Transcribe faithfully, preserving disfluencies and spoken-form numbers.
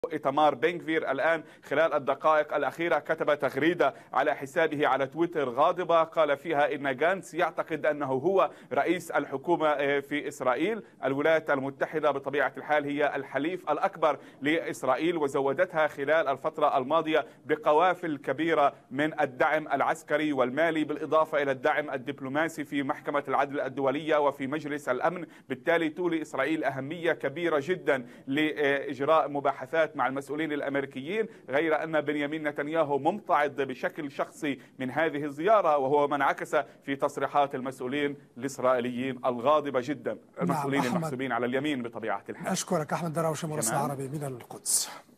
إيتمار بن غفير الآن خلال الدقائق الأخيرة كتب تغريدة على حسابه على تويتر غاضبة قال فيها إن جانتس يعتقد أنه هو رئيس الحكومة في إسرائيل. الولايات المتحدة بطبيعة الحال هي الحليف الأكبر لإسرائيل، وزودتها خلال الفترة الماضية بقوافل كبيرة من الدعم العسكري والمالي، بالإضافة إلى الدعم الدبلوماسي في محكمة العدل الدولية وفي مجلس الأمن. بالتالي تولي إسرائيل أهمية كبيرة جدا لإجراء مباحثات مع المسؤولين الأمريكيين، غير أن بنيامين نتنياهو ممتعض بشكل شخصي من هذه الزيارة، وهو ما انعكس في تصريحات المسؤولين الإسرائيليين الغاضبة جدا، المسؤولين نعم المحسوبين على اليمين بطبيعة الحال. أشكرك أحمد دراوشة مراسل عربي من القدس.